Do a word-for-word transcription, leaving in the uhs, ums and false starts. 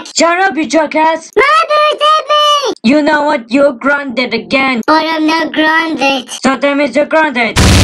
Shut up, you jackass! Mother, save me! You know what? You're grounded again. But I'm not grounded. So that means you're grounded.